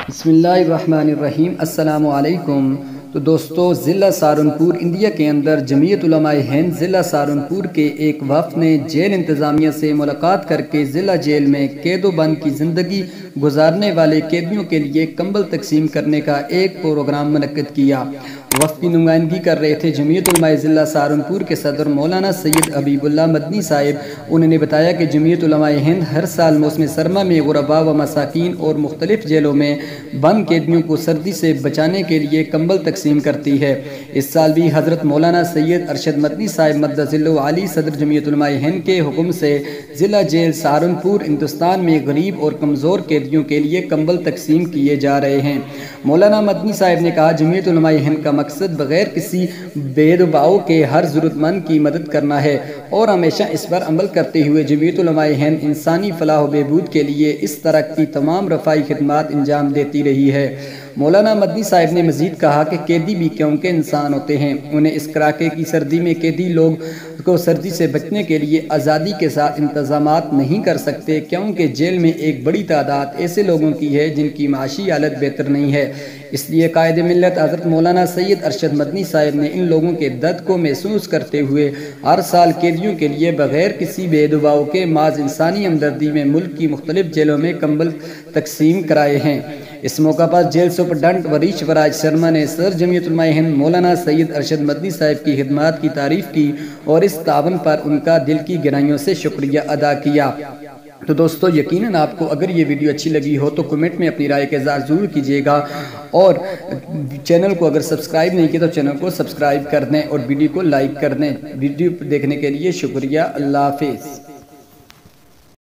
بسم اللہ الرحمن الرحیم۔ السلام علیکم۔ تو دوستو، ضلع سہارنپور انڈیا کے اندر جمعیت علماء ہند ضلع سہارنپور کے ایک وفد نے جیل انتظامیہ سے ملاقات کر کے ضلع جیل میں قید و بند کی زندگی گزارنے والے قیدیوں کے لیے کمبل تقسیم کرنے کا ایک پروگرام منعقد کیا۔ وفد کی نمائندگی کر رہے تھے جمعیت علماء ضلع سہارنپور کے صدر مولانا سید حبیب اللہ مدنی صاحب۔ انہوں نے بتایا کہ جمعیت علماء ہند ہر سال موسم سرما میں غرباء و مساکین اور مختلف جیلوں میں بند قیدیوں کو سردی سے بچانے کے لیے کمبل تقسیم کرتی ہے۔ اس سال بھی حضرت مولانا سید ارشد مدنی صاحب مدد ذلہ علی صدر جمعیت علماء ہند کے حکم سے ضلع جیل سہارنپور ہندوستان میں غریب اور کمزور قیدیوں کے لیے کمبل تقسیم کیے جا رہے ہیں۔ مولانا مدنی صاحب نے کہا، جمعیت علماء ہند کا مقصد بغیر کسی بید باؤ کے ہر ضرورت مند کی مدد کرنا ہے اور ہمیشہ اس پر عمل کرتے ہوئے جمعیت علماء ہند انسانی فلاح و بہبود کے لیے اس طرح کی تمام رفاہی خدمات انجام دیتی رہی ہے۔ مولانا مدنی صاحب نے مزید کہا کہ قیدی بھی کیونکہ انسان ہوتے ہیں، انہیں اس کڑاکے کی سردی میں قیدی لوگ کو سردی سے بچنے کے لیے آزادی کے ساتھ انتظامات نہیں کر سکتے، کیونکہ جیل میں ایک بڑی تعداد ایسے لوگوں کی ہے جن کی معاشی حالت بہتر نہیں ہے۔ اس لیے قائد ملت حضرت مولانا سید ارشد مدنی صاحب نے ان لوگوں کے درد کو محسوس کرتے ہوئے ہر سال قیدیوں کے لیے بغیر کسی بے دباؤ کے محض انسانی ہمدردی میں ملک کی مختلف جیلوں میں کمبل تقسیم کرائے ہیں۔ اس موقع پر جیل سپرڈنٹ وریش وراج شرما نے صدر جمعیت علماء ہند مولانا سید ارشد مدنی صاحب کی خدمات کی تعریف کی اور اس تعاون پر ان کا دل کی گہرائیوں سے شکریہ ادا کیا۔ تو دوستو، یقیناً آپ کو اگر یہ ویڈیو اچھی لگی ہو تو کمنٹ میں اپنی رائے کا اظہار ضرور کیجیے گا، اور چینل کو اگر سبسکرائب نہیں کیا تو چینل کو سبسکرائب کر دیں اور ویڈیو کو لائک کر دیں۔ ویڈیو دیکھنے کے لیے شکریہ۔ اللہ حافظ۔